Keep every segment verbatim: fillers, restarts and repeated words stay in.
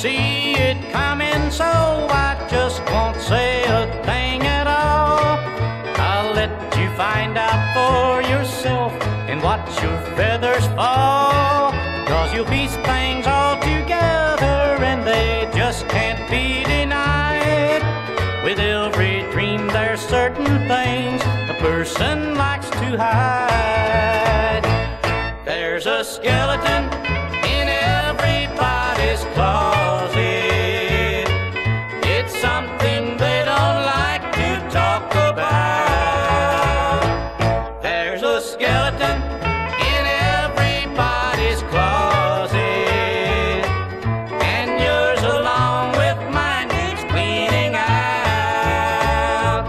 see it coming, so I just won't say a thing at all. I'll let you find out for yourself and watch your feathers fall. Cause you'll piece things all together and they just can't be denied. With every dream there's certain things a person likes to hide. There's a skeleton in everybody's closet. It's something they don't like to talk about. There's a skeleton in everybody's closet, and yours along with mine needs cleaning out.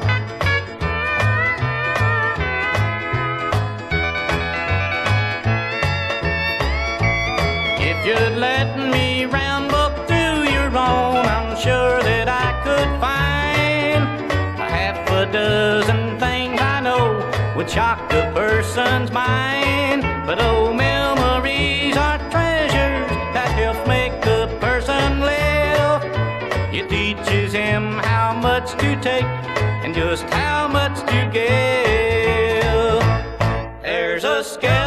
If you'd let me ramble through your own, I'm sure that I could find a half a dozen things I know would shock a person's mind. But oh, memories are treasures that help make a person live. It teaches him how much to take and just how much to give. There's a scale